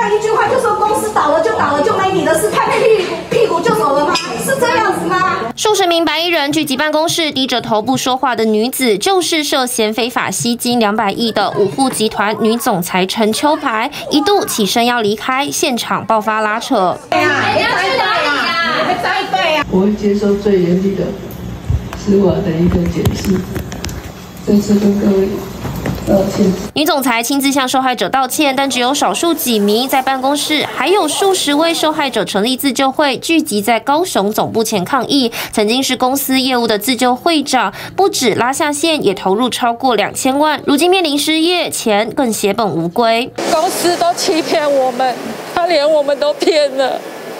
样一句话就说公司倒了就倒了，就没你的事，拍拍屁股就走了吗？是这样子吗？ 数十名白衣人聚集办公室，低着头不说话的女子，就是涉嫌非法吸金200亿的五户集团女总裁陈秋牌，一度起身要离开，现场爆发拉扯。 你要去哪里呀？再对呀！ 我会接受最严厉的司法的一个检视，再次跟各位道歉。 女总裁亲自向受害者道歉，但只有少数几名在办公室，还有数十位受害者成立自救会，聚集在高雄总部前抗议。曾经是公司业务的自救会长，不止拉下线，也投入超过2000万，如今面临失业，钱更血本无归。 公司都欺骗我们，他连我们都骗了。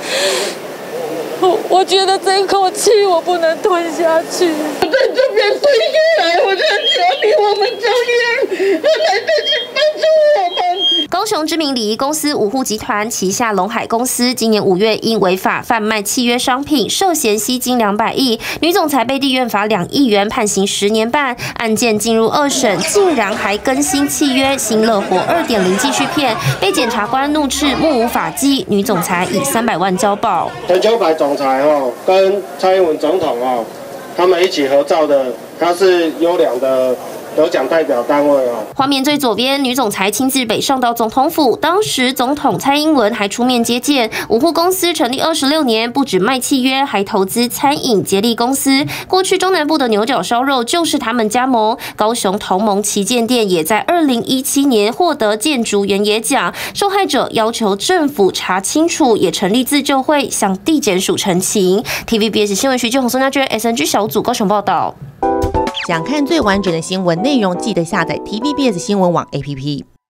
我觉得这一口气我不能吞下去。 我在这边睡下来，我在家里我们这样，来得及帮助我们。 高雄知名礼仪公司五户集团旗下龙海公司，今年5月因违法贩卖契约商品，涉嫌吸金200亿，女总裁被地院罚2亿元，判刑10年半。案件进入2审，竟然还更新契约，新乐活2.0继续骗，被检察官怒斥目无法纪，女总裁以300万交保。 陈秋牌总裁跟蔡英文总统他们一起合照的，他是优良的得奖代表单位画面最左边，女总裁亲自北上到总统府，当时总统蔡英文还出面接见。五户公司成立26年，不止卖契约，还投资餐饮接力公司。过去中南部的牛角烧肉就是他们加盟。高雄同盟旗舰店也在2017年获得建筑原野奖。受害者要求政府查清楚，也成立自救会向地检署陈情。TVBS 新闻徐俊宏、宋家娟 SNG 小组高雄报道。 想看最完整的新闻内容，记得下载 TVBS 新闻网 APP。